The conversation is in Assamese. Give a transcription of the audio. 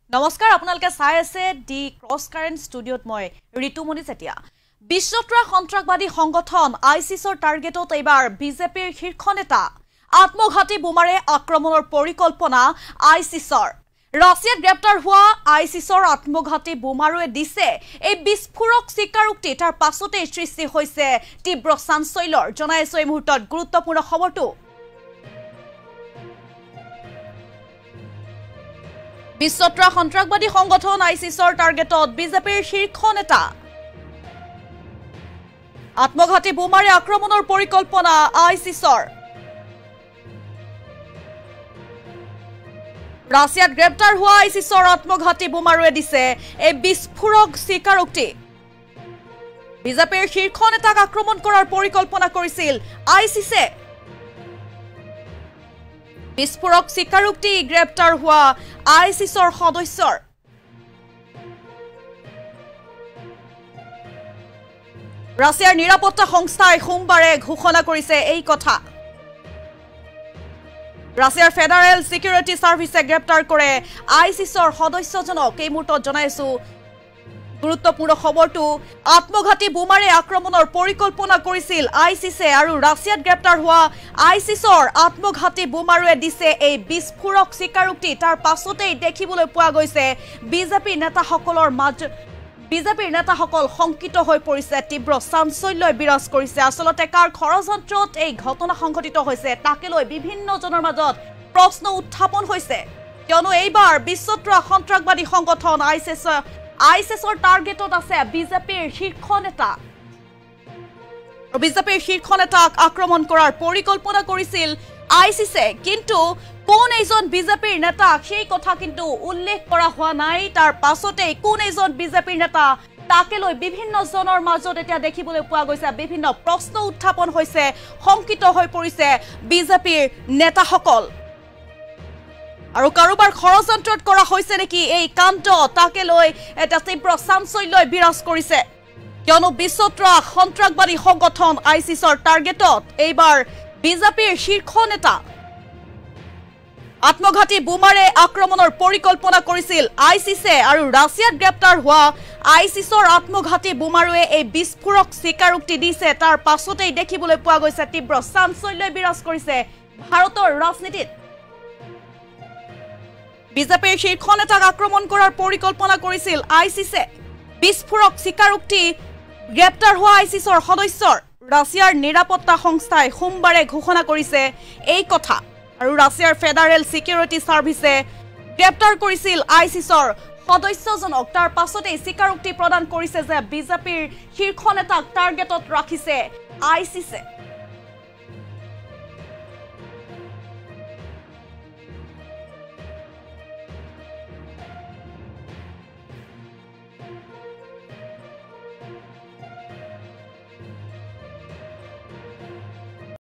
নমস্কাৰ আপোনালোকে চাই আছে দি CrossCurrent ষ্টুডিঅত মই ঋতুমণি চেতিয়া বিশ্বত্ৰা সন্ত্ৰাসবাদী সংগঠন আইসিসৰ টাৰ্গেটত এবাৰ বিজেপিৰ শীৰ্ষ নেতা আত্মঘাতী বোমাৰে আক্ৰমণৰ পৰিকল্পনা আইসিসৰ ৰাছিয়াত গ্ৰেপ্তাৰ হোৱা আইসিসৰ আত্মঘাতী বোমাৰুৱে দিছে এই বিস্ফোৰক স্বীকাৰোক্তি তাৰ পাছতে সৃষ্টি হৈছে তীব্ৰ চাঞ্চল্যৰ জনাইছো এই মুহূৰ্তত গুৰুত্বপূৰ্ণ খবৰটো বিশ্বত্ৰা সন্ত্ৰাসবাদী সংগঠন আইসিসৰ টাৰ্গেটত বিজেপিৰ শীৰ্ষ নেতা আত্মঘাতী বোমাৰে আক্ৰমণৰ পৰিকল্পনা আইসিসৰ ৰাছিয়াত গ্ৰেপ্তাৰ হোৱা আইসিসৰ আত্মঘাতী বোমাৰুৱে দিছে এই বিস্ফোৰক স্বীকাৰোক্তি বিজেপিৰ শীৰ্ষ নেতাক আক্ৰমণ কৰাৰ পৰিকল্পনা কৰিছিল আইসিসে বিস্ফোৰক স্বীকাৰোক্তি গ্ৰেপ্তাৰ হোৱা আইসিসৰ সদস্যৰ ৰাছিয়াৰ নিৰাপত্তা সংস্থাই সোমবাৰে ঘোষণা কৰিছে এই কথা ৰাছিয়াৰ ফেডাৰেল সিকিউৰিটি সাৰ্ভিসে গ্ৰেপ্তাৰ কৰে আইসিসৰ সদস্যজনক এই মুহূৰ্তত জনাইছো গুৰুত্বপূৰ্ণ খবৰটো আত্মঘাতী বোমাৰে আক্ৰমণৰ পৰিকল্পনা কৰিছিল আইসিসে আৰু ৰাছিয়াত গ্ৰেপ্তাৰ হোৱা আইসিসৰ আত্মঘাতী বোমাৰুৱে দিছে এই বিস্ফোৰক স্বীকাৰোক্তি তাৰ পাছতেই দেখিবলৈ পোৱা গৈছে বিজেপি নেতাসকল শংকিত হৈ পৰিছে তীব্ৰ চাঞ্চল্যই বিৰাজ কৰিছে আসলতে কাৰ ষড়যন্ত্ৰত এই ঘটনা সংঘটিত হৈছে তাকে লৈ বিভিন্ন জনৰ মাজত প্ৰশ্ন উত্থাপন হৈছে কিয়নো এইবাৰ বিশ্বত্ৰা সন্ত্ৰাসবাদী সংগঠন আইসিসৰ টাৰ্গেটত আছে বিজেপিৰ শীৰ্ষ নেতা বিজেপিৰ শীৰ্ষ নেতাক আক্ৰমণ কৰাৰ পৰিকল্পনা কৰিছিল আইসিসে কিন্তু কোন এজন বিজেপিৰ নেতা সেই কথা কিন্তু উল্লেখ কৰা হোৱা নাই তাৰ পাছতে কোন এজন বিজেপিৰ নেতা তাকে লৈ বিভিন্ন জনৰ মাজত এতিয়া দেখিবলৈ পোৱা গৈছে বিভিন্ন প্ৰশ্ন উত্থাপন হৈছে শংকিত হৈ পৰিছে বিজেপিৰ নেতাসকল আৰু কাৰোবাৰ ষড়যন্ত্ৰত কৰা হৈছে নেকি এই কাণ্ড তাকে লৈ এটা তীব্ৰ চাঞ্চল্যই বিৰাজ কৰিছে কিয়নো বিশ্বত্ৰা সন্ত্ৰাসবাদী সংগঠন আইসিসৰ টাৰ্গেটত এইবাৰ বিজেপিৰ শীৰ্ষ নেতা আত্মঘাতী বোমাৰে আক্ৰমণৰ পৰিকল্পনা কৰিছিল আইসিসে আৰু ৰাছিয়াত গ্ৰেপ্তাৰ হোৱা আইসিসৰ আত্মঘাতী বোমাৰুৱে এই বিস্ফোৰক স্বীকাৰোক্তি দিছে তাৰ পাছতেই দেখিবলৈ পোৱা গৈছে তীব্ৰ চাঞ্চল্যই বিৰাজ কৰিছে ভাৰতৰ ৰাজনীতিত বিজেপিৰ শীৰ্ষ নেতাক আক্ৰমণ কৰাৰ পৰিকল্পনা কৰিছিল আইসিসে বিস্ফোৰক স্বীকাৰোক্তি গ্ৰেপ্তাৰ হোৱা আইসিসৰ সদস্যৰ ৰাছিয়াৰ নিৰাপত্তা সংস্থাই সোমবাৰে ঘোষণা কৰিছে এই কথা আৰু ৰাছিয়াৰ ফেডাৰেল সিকিউৰিটি সাৰ্ভিসে গ্ৰেপ্তাৰ কৰিছিল আইসিসৰ সদস্যজনক তাৰ পাছতে স্বীকাৰোক্তি প্ৰদান কৰিছে যে বিজেপিৰ শীৰ্ষ নেতাক টাৰ্গেটত ৰাখিছে আইসিসে